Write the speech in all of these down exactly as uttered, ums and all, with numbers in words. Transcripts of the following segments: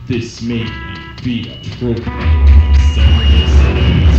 This may be appropriate for some listeners.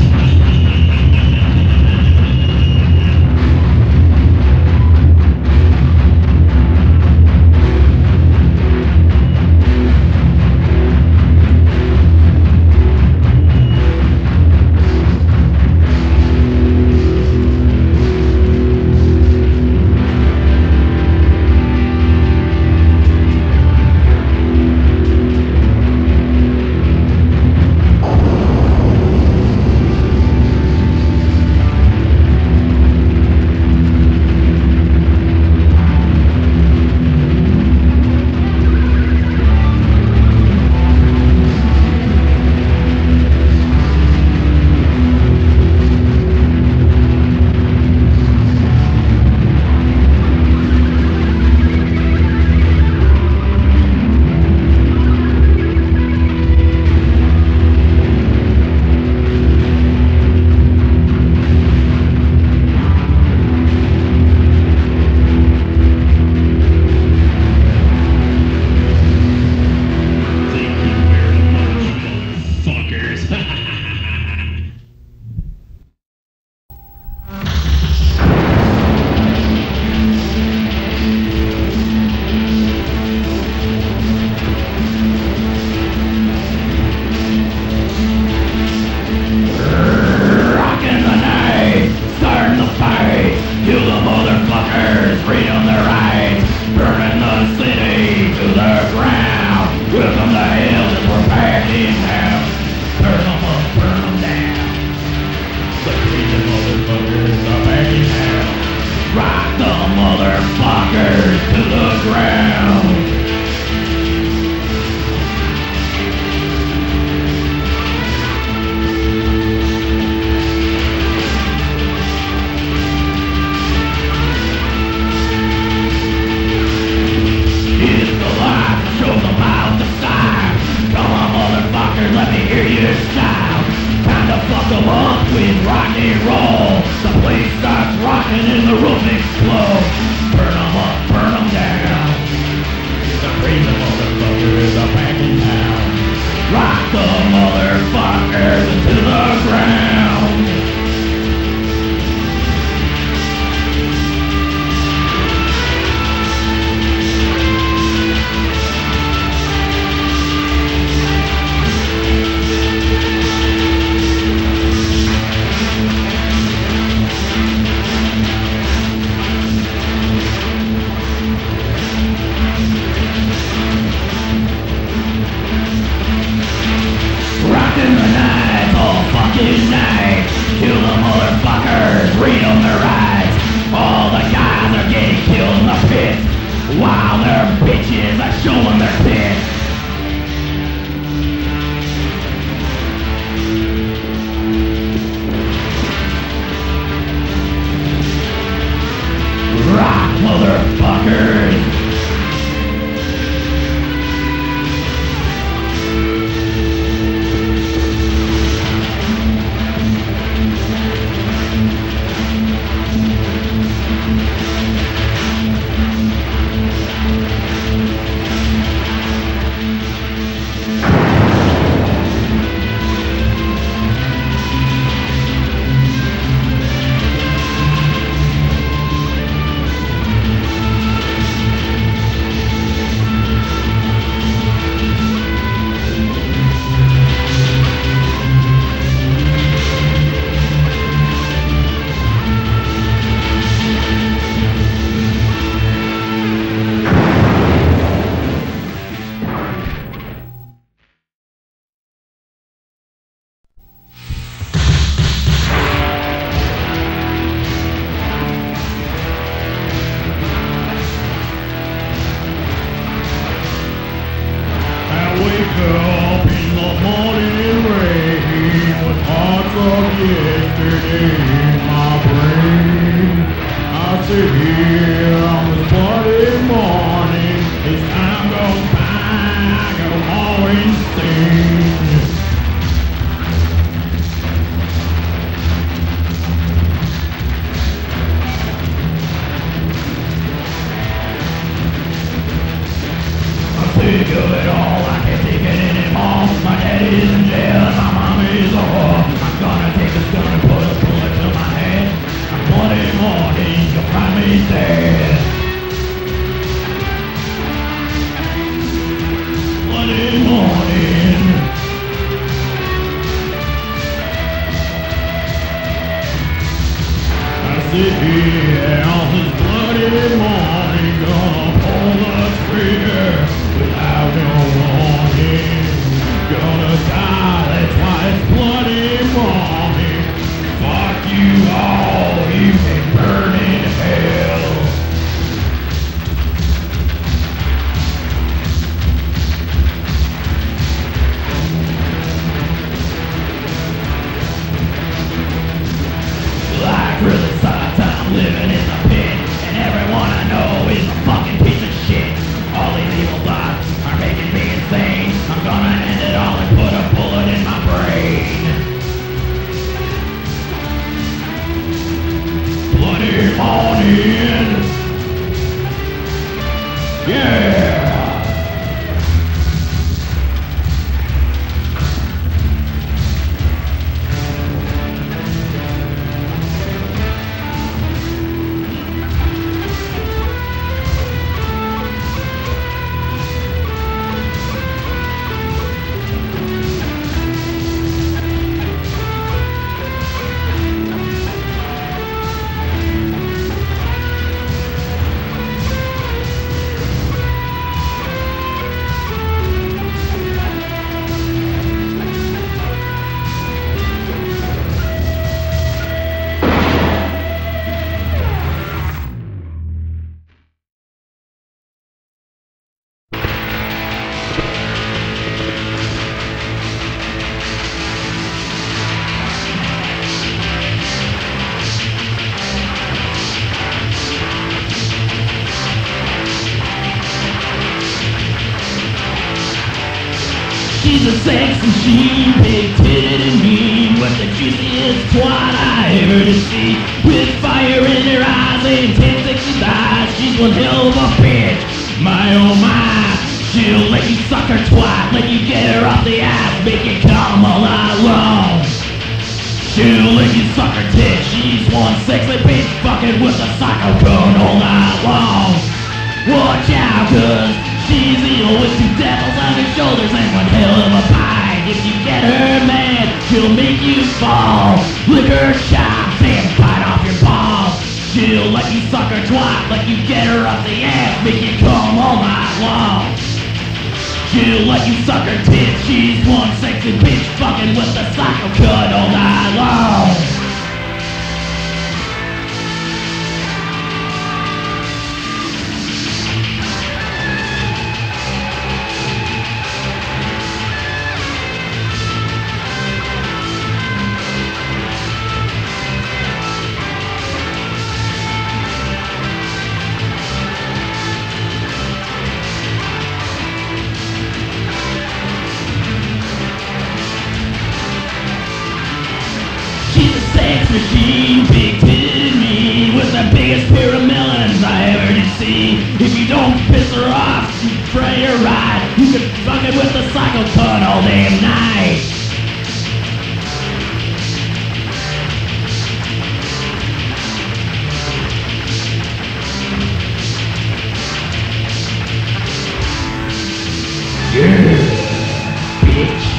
Think of it all, I can't take it anymore. city out this bloody morning, gonna pull the trigger without no warning. Gonna die, that's why it's bloody morning. Fuck you all, you can burn in hell. Life really sucks, I'm living in the pit, and everyone I know is a fucking piece of shit. All these evil thoughts are making me insane. I'm gonna end it all and put a bullet in my brain. Bloody morning. Yeah. She's a sex machine, big-titted and mean, with the juiciest twat I ever did see. With fire in her eyes and ten sexy thighs, she's one hell of a bitch. My oh my, she'll let you suck her twat, let you get her off the ass, make it come all night long. She'll let you suck her tit, she's one sexy bitch, fucking with a psycho cunt all night long. Watch out, cause she's evil with two devils on her shoulders and one hell of a bite. If you get her mad, she'll make you fall. Lick her chops and bite off your balls. She'll let you suck her twat, let you get her up the ass, make you come all night long. She'll let you suck her tits, she's one sexy bitch, fucking with the psycho cut all night long. Machine, big-titted mean, with the biggest pair of melons I ever did see. If you don't piss her off, try her right, you can fuck it with the psycho cunt all damn night. Yeah, bitch.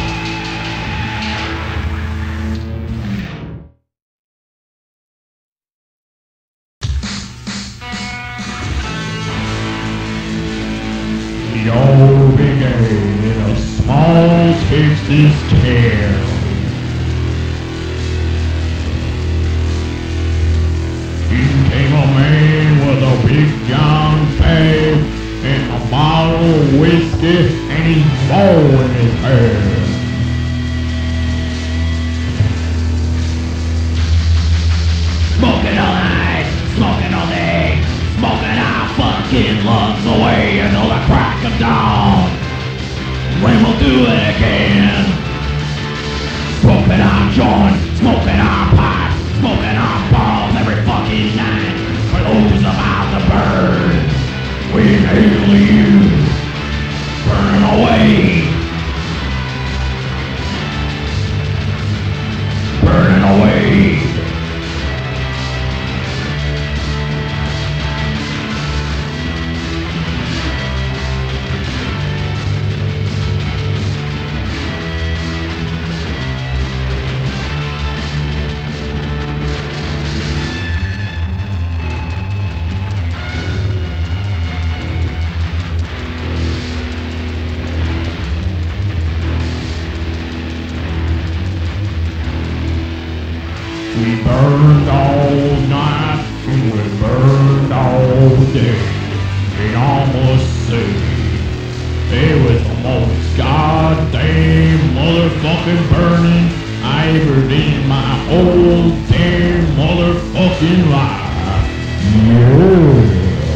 It all began in a small Texas town. In came a man with a big John bag and a bottle of whiskey and his bow in his hair. Smoking all night, smoking all day, smoking our fucking lungs away until the crack of dawn, when we'll do it again. Smoking our joints, smoking our pipe, smoking our balls every fucking night. For those about to burn, we inhale you, burning away, burning away. We burned all night, and we burned all day. And I must say, it was the most goddamn motherfucking burning I ever did in my whole damn motherfucking life. Yeah.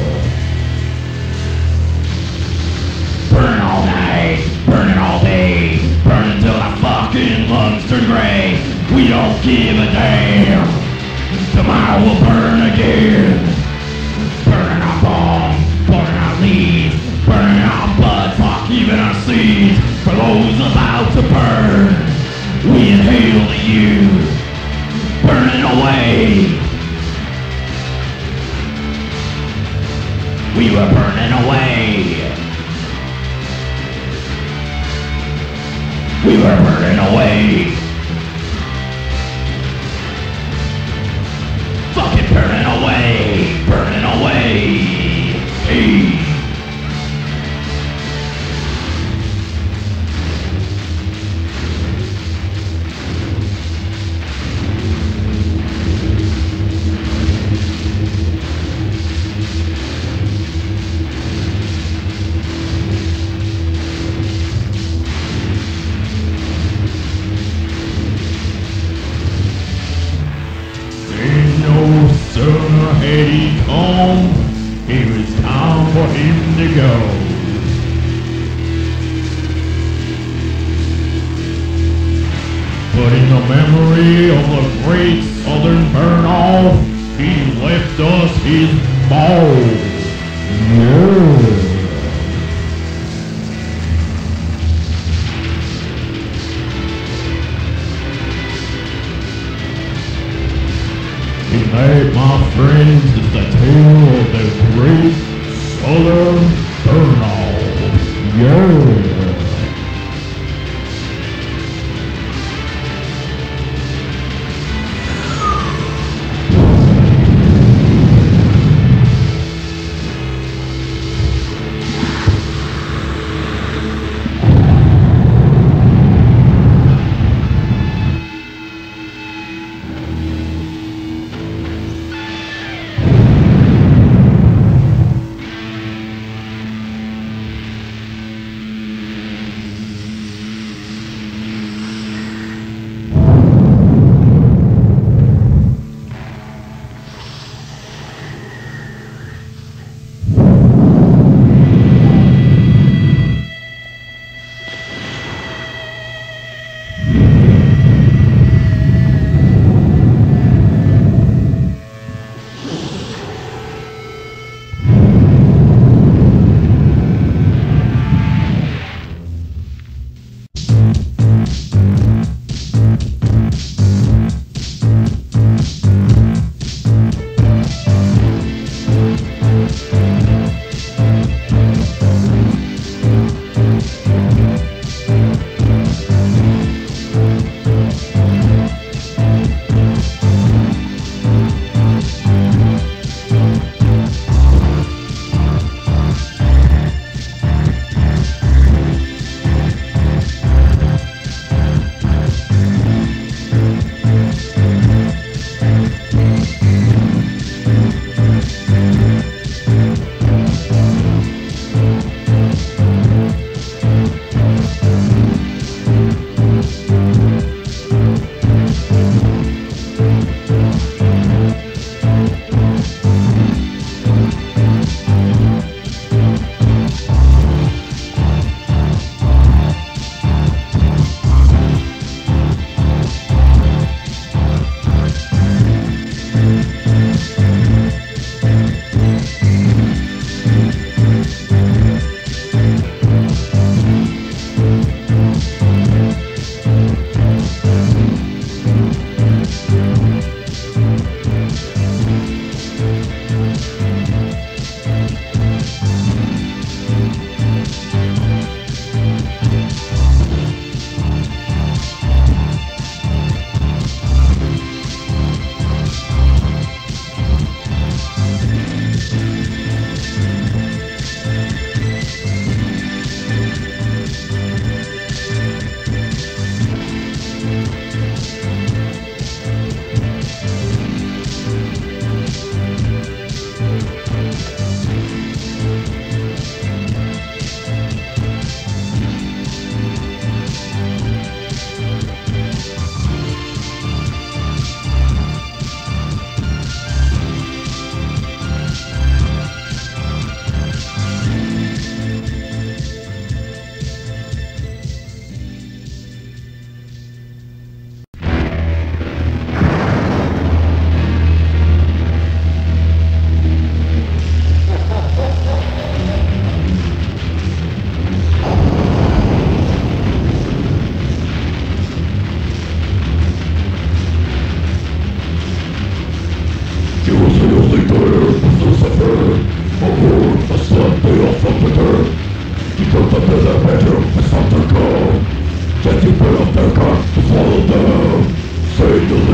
Burning all night, burning all day, burning till our fucking lungs turn gray. We don't give a damn. Tomorrow we'll burn again. Burning our bones, burning our leaves, burning our blood, fuck even our seeds. For those about to burn, we inhale to you. Burning away. We were burning away. We were burning away. Fucking burning away. Burning away. Hey. Sooner had he come, it was time for him to go. But in the memory of the great southern burn-off, he left us his balls. Yeah. And that, my friends, is the tale of the great southern burn-off. Yeah.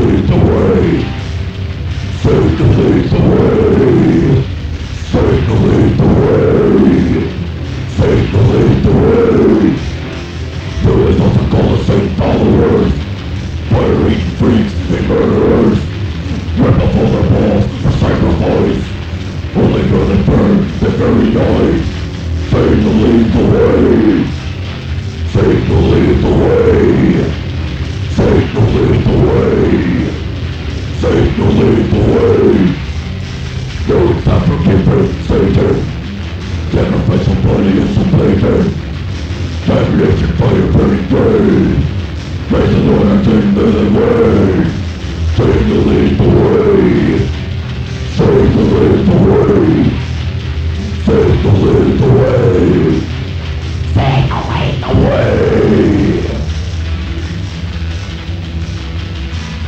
lead the way. Satan leads the way. Satan leads the way. Satan leads the way. There is nothing called the Satan followers. Fire-eating freaks and murderers. Rip up all their balls for sacrifice. Only for the burn the very eyes. Satan leads the way. Satan leads the way. Satan leads the way. Satan leads the way. No time for giving Satan. Sacrificial body is completed. Damnation fire burning day. Praise the Lord and take the way. Satan leads the way. Satan leads the way. Satan leads the way. Satan leads the way.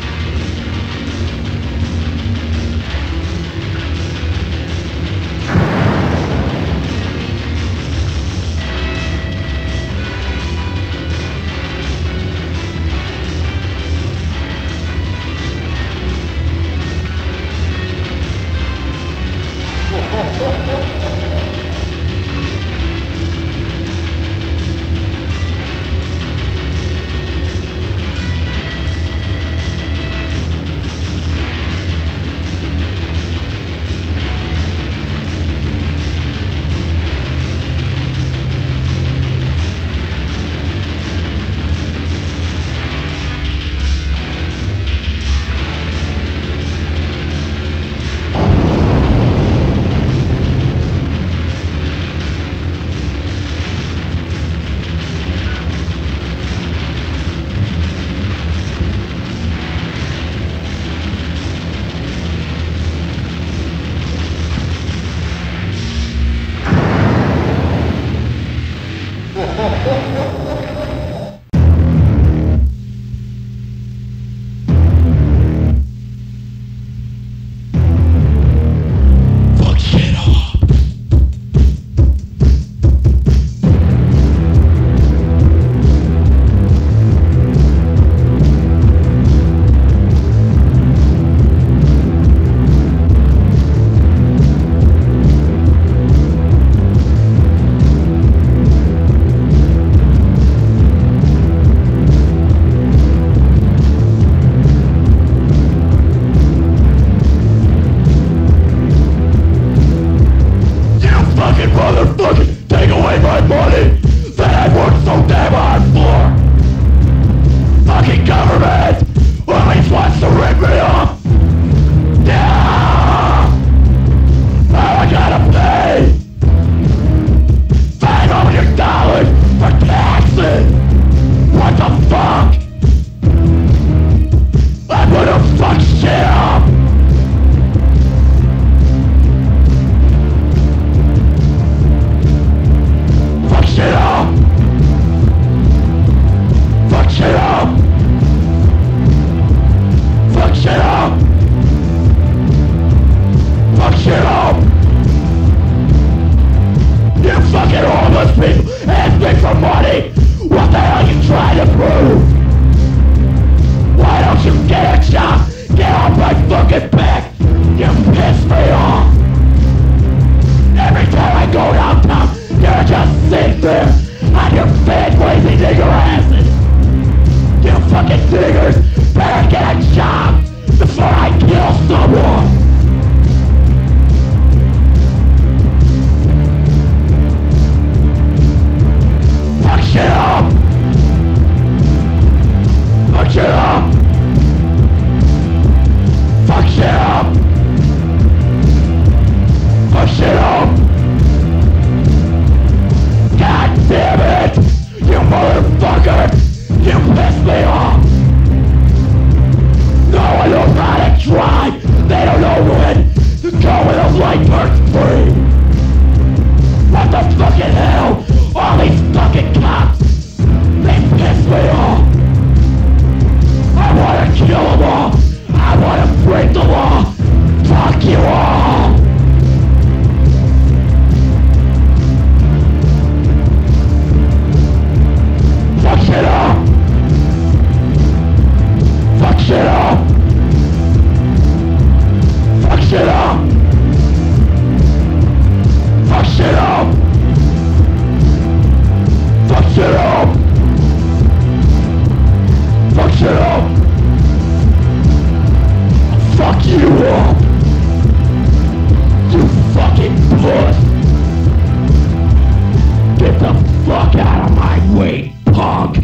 shit up! Fuck shit up! Fuck you up! You fucking puss! Get the fuck out of my way, punk!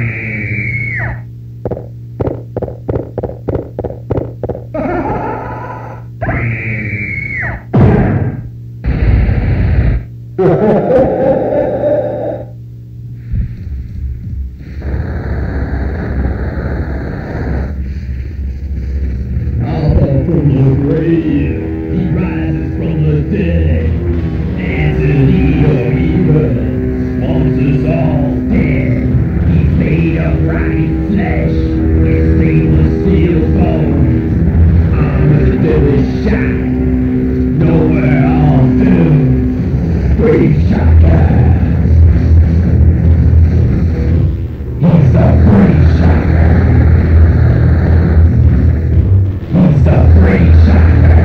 From the grave, he rises from the dead. Anthony O'Ewan wants us all dead. He's made of rotting flesh, his stainless steel bones. Armored deadly shot, nowhere all doomed. Brave shotguns. He's a brave shotgun. He's the great shocker.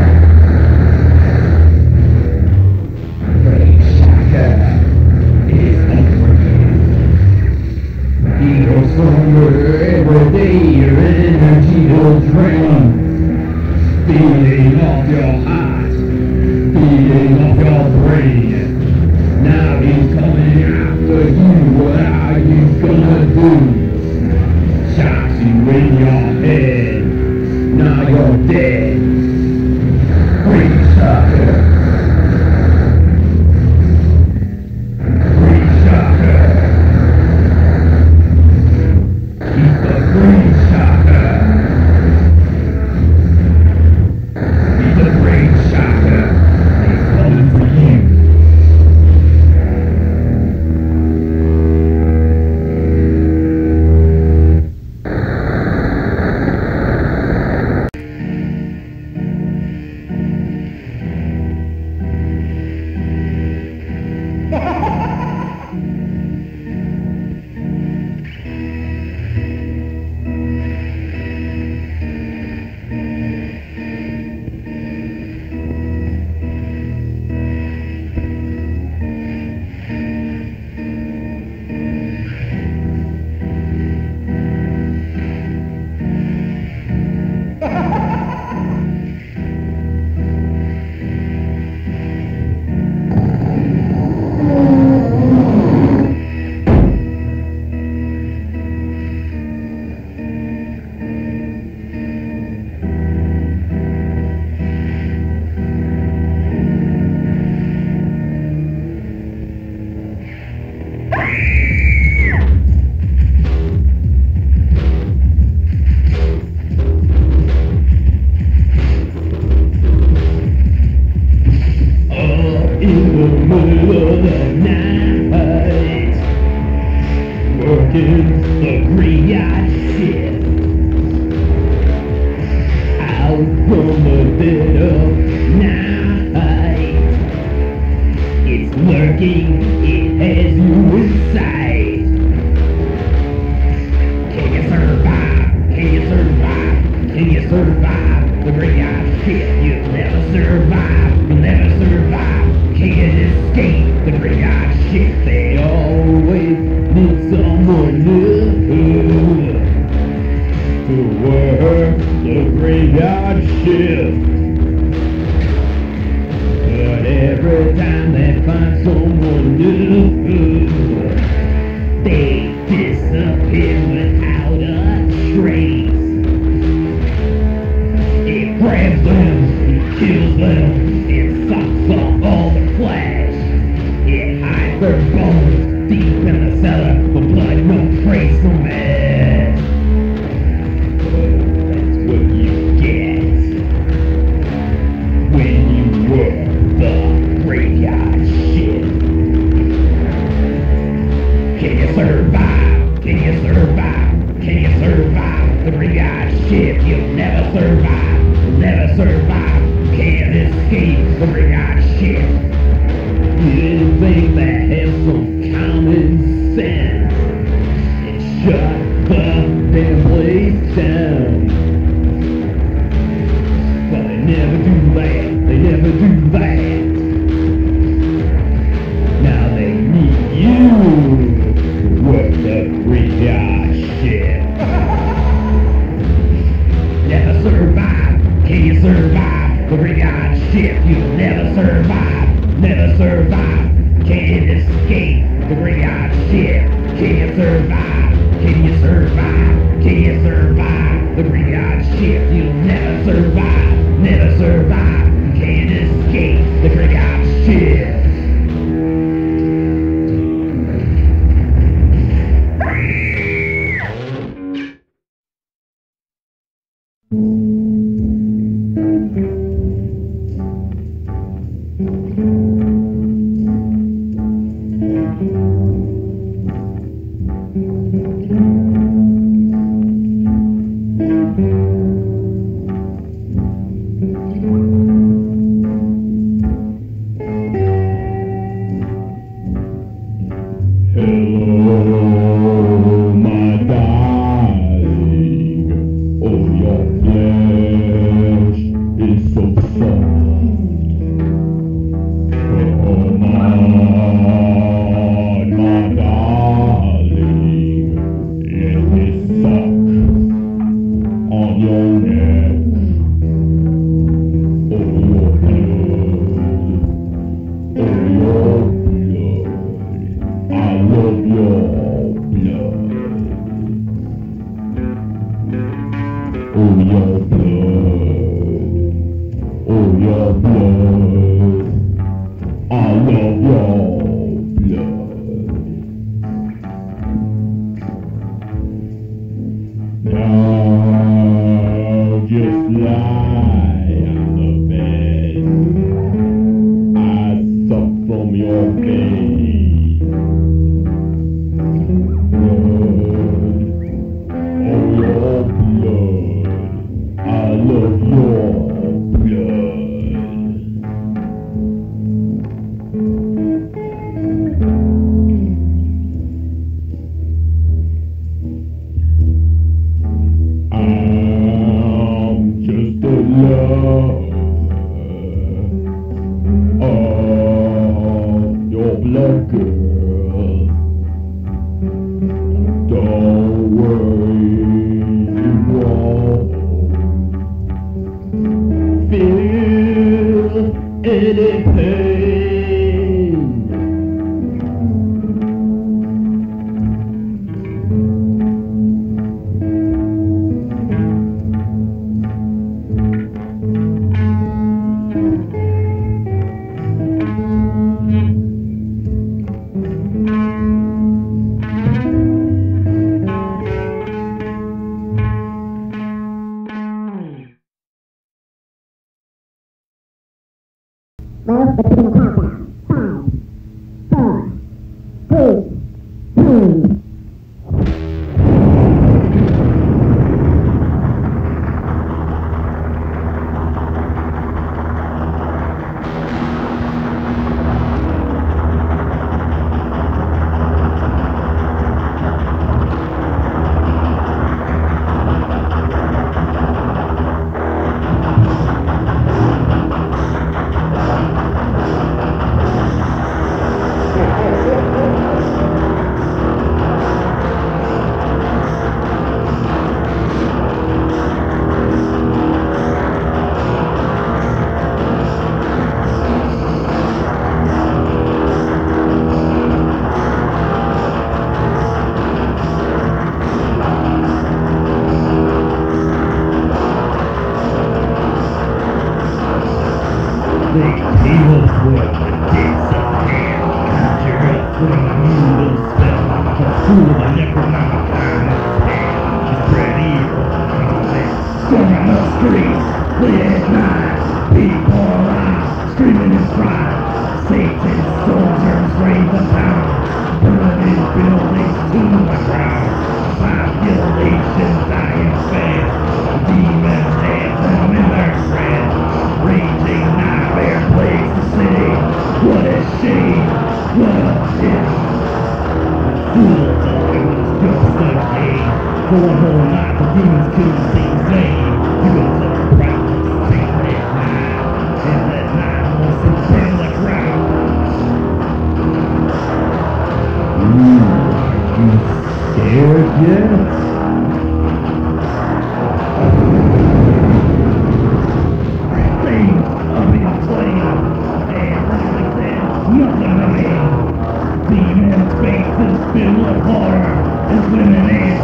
Great shocker is over you. He goes somewhere every day, your energy will drain. Feeding off your heart, feeding off your brain. Now he's coming after you, what are you gonna do? Shocks you in your head. Now you're dead. Great shocker. Great shocker. He's the great shocker. He's the great shocker. He's coming for you. Working the graveyard shift out from the dead of night. It's lurking, it has you inside. Can you survive? Can you survive? Can you survive the graveyard shift? You'll never survive, you'll never survive. Can't escape the graveyard shift. They always need someone new to work the graveyard shift. But every time they find someone new, they disappear without a trace. It grabs them, it kills them, it sucks off all the flesh. It hides their bones deep in the cellar, but blood no trace, no man. Oh, that's what you get when you work the graveyard shift. Can you survive? Can you survive? Can you survive the graveyard shift? You'll never survive, you'll never survive. Can't escape the graveyard shift. Anything that has some common sense and shut the damn place down. But they never do that, they never do that. Now they need you to work the graveyard shift. Never survive, can you survive the graveyard shift? You'll never survive, never survive. Can't escape the graveyard shift. Can you survive? Can you survive? Can you survive the graveyard shift? You'll never survive, never survive. You can't escape the graveyard shift. Well, let's begin the countdown. Five, four, three, two. Demon faces filled with horror as women and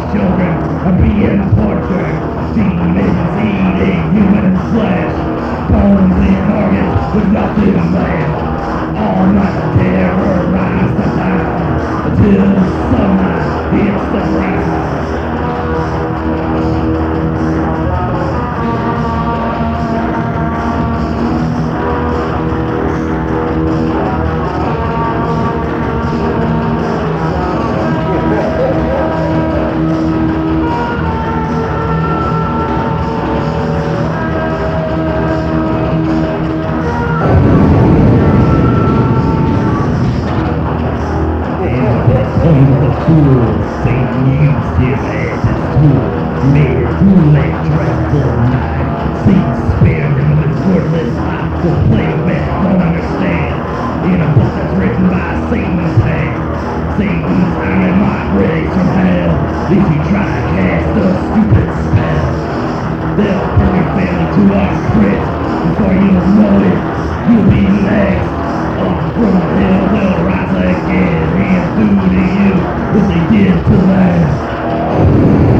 if you try to cast a stupid spell. They'll burn your family to a crisp. Before you know it, you'll be next. Up from the hill, they'll rise again and do to you what they did to them.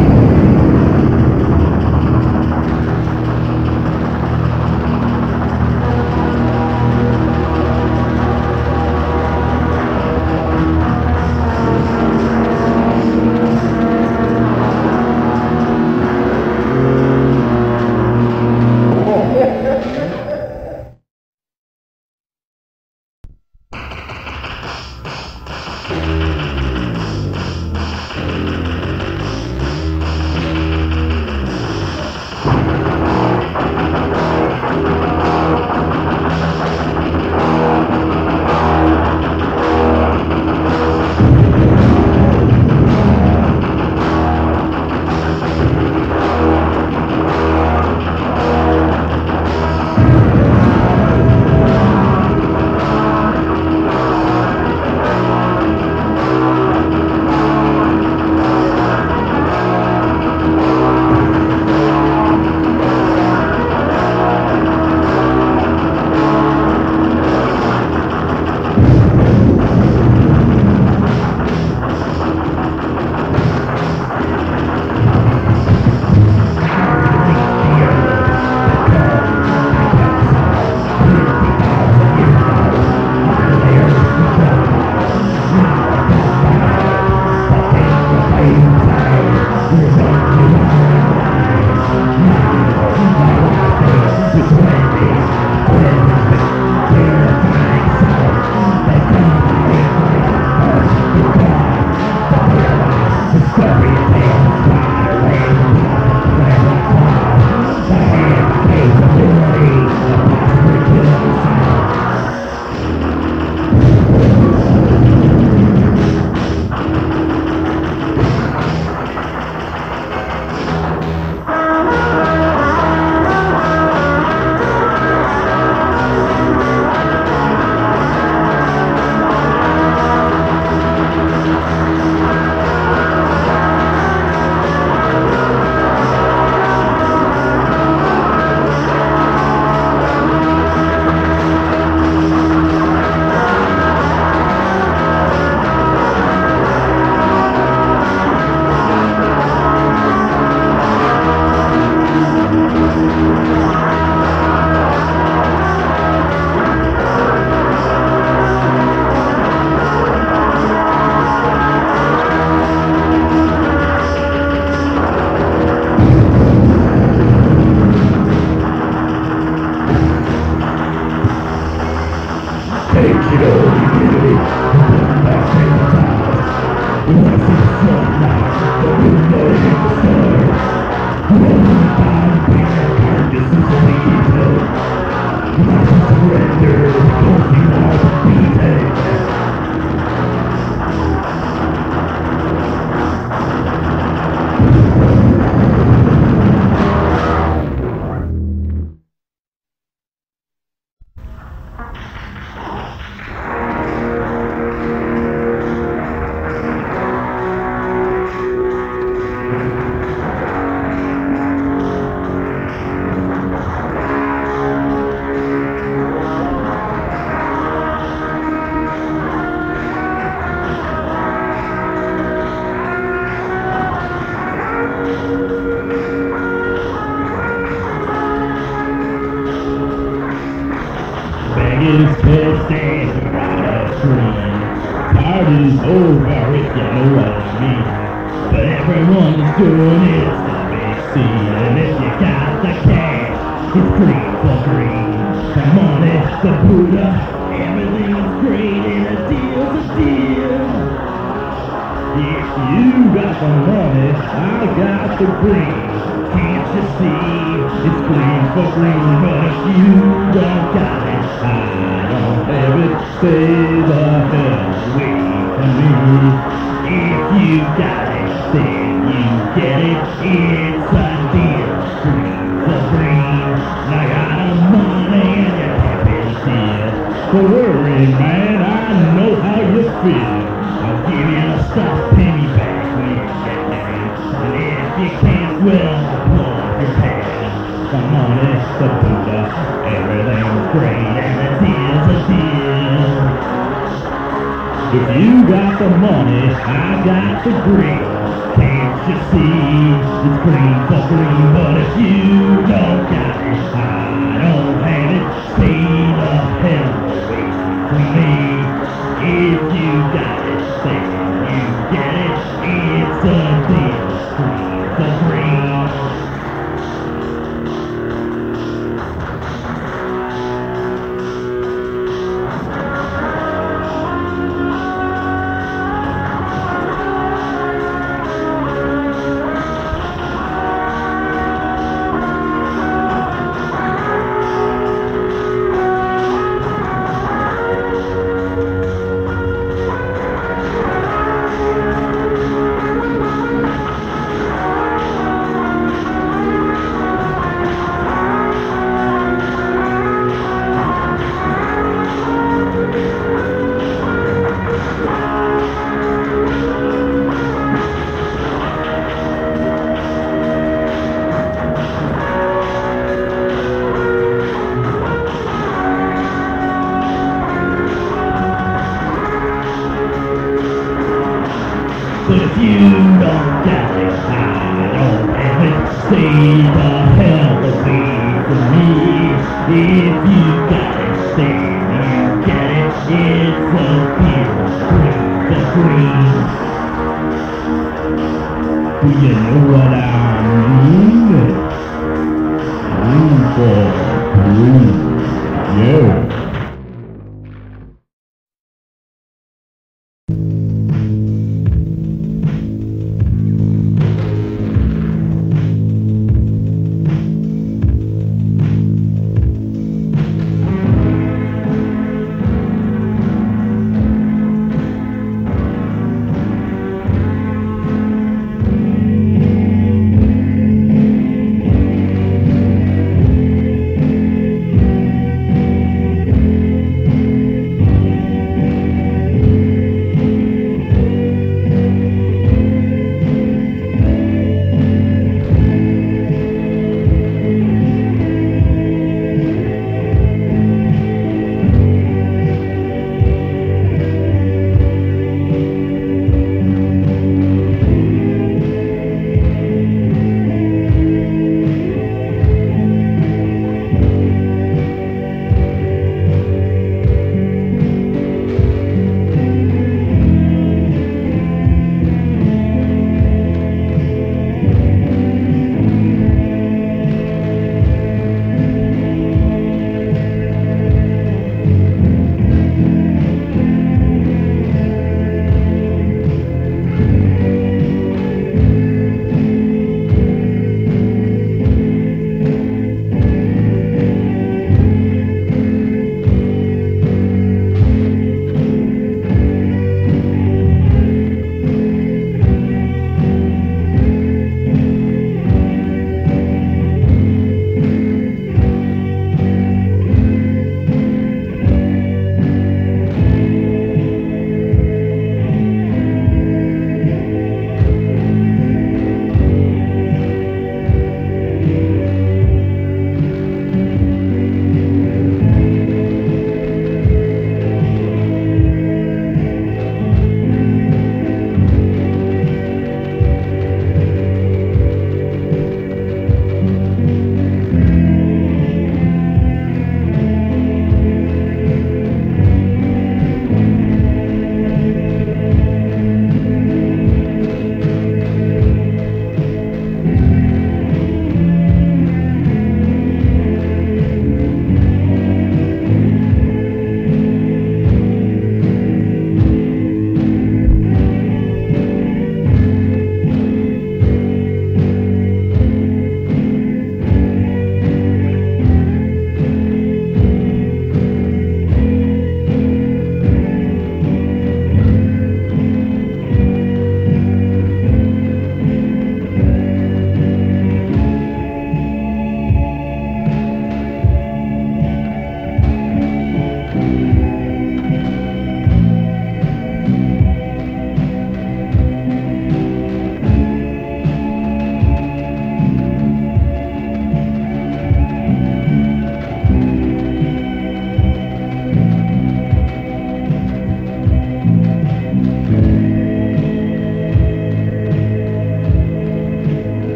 is pissed and right screaming. Party's over, it's getting away from me. But everyone's doing it to be seen. And if you got the cash, it's green for green. The money, the Buddha, everything is great and a deal's a deal. If you got the money, I got the green. Can't you see? It's green for green, but if you don't got it, I don't have it. Stay the hell away from me. If you got it, then you get it. It's a deal. Green for green. I got the money and you're happy to see it. Don't worry, man, I know how you feel. I'll give you a stuffed penny back when you get there. you can't, well, pull up your pants. The money, the Buddha, everything's great, and the deal's a deal. If you got the money, I got the green. Can't you see? It's green for green, but if you don't got it, I don't have it. Stay the hell away from me. If you got it, then you get it. It's a deal. Green for green. But if you don't get it, I don't have it. Stay the hell away from me. If you got it, then you get it. It's a deal, green the green. Do you know what I mean? Green for green, yeah.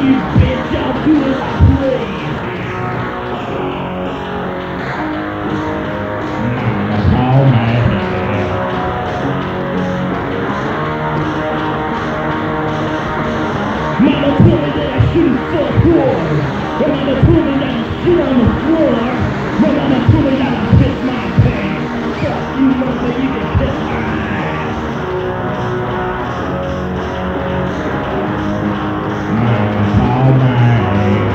you bitch, I'll do as I please. Mama call my head. Mama told me that I shouldn't fuck whores. And Mama told me that I shit on the floor. And Mama told me that I piss my pants. Fuck you, Mama, you can kiss my ass. Mama call my head.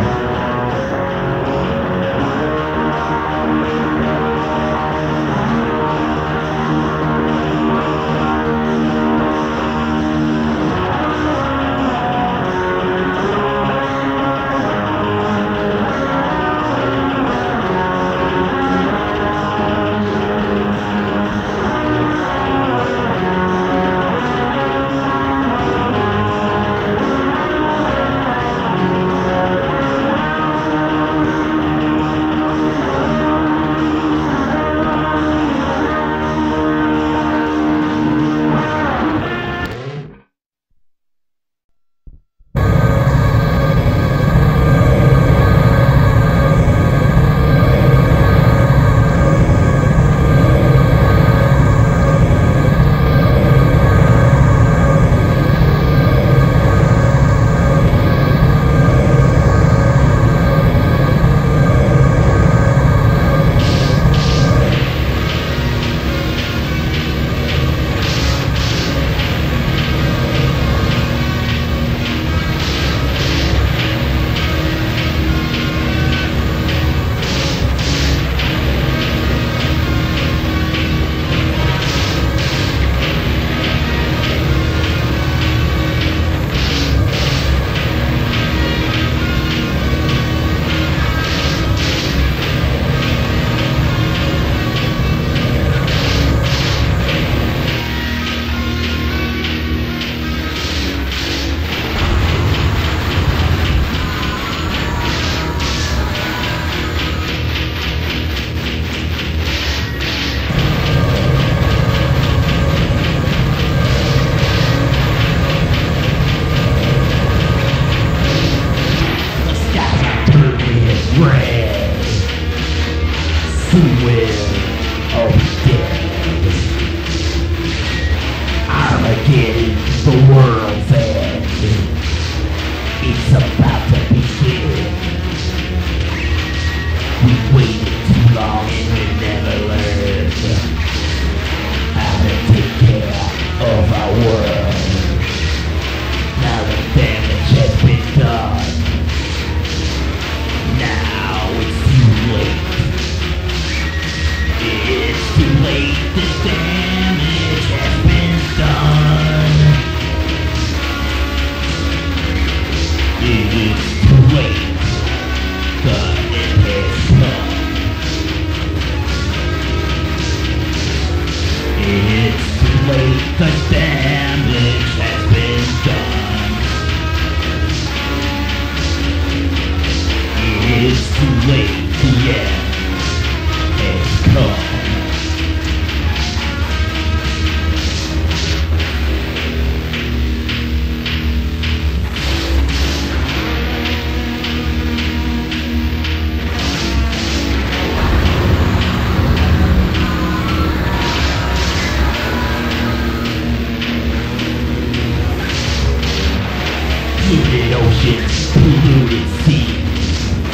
polluted oceans, polluted seas.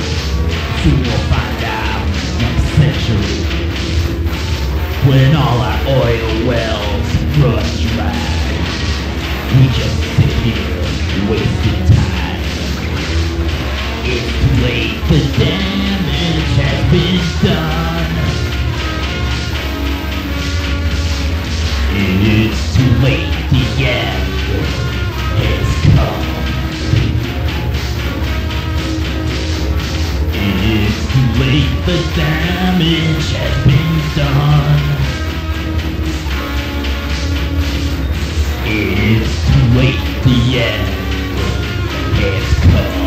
Soon we'll find out next century, when all our oil wells run dry. We just sit here wasting time. It's too late, the damage has been done. It's too late, the end has come. It's too late, the damage has been done. It's too late, the end has come.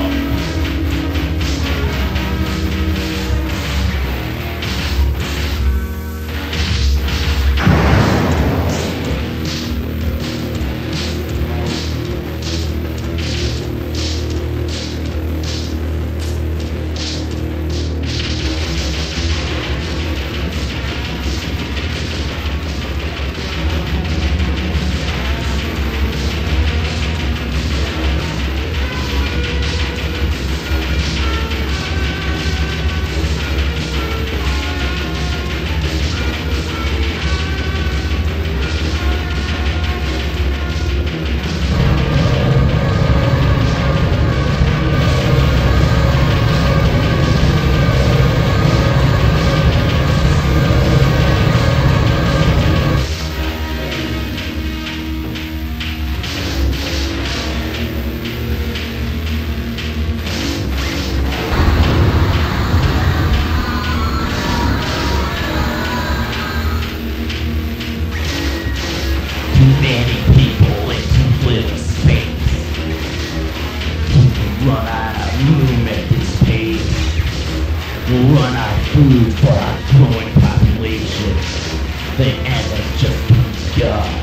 food for our growing population. The end has just begun.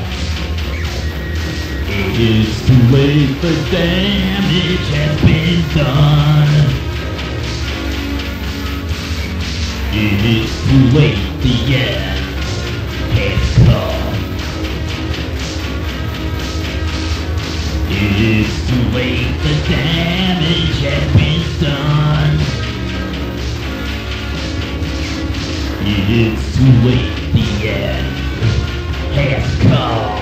It is too late, the damage has been done. It is too late, the end has come. It is too late, the damage has been done. It is too late, the end has come.